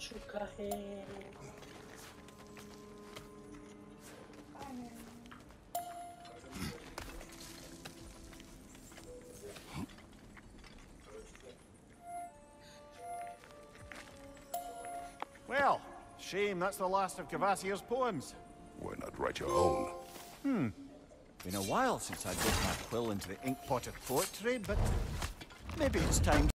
Well, shame that's the last of Kvasir's poems. Why not write your own? Been a while since I dipped my quill into the ink pot of poetry, but maybe it's time.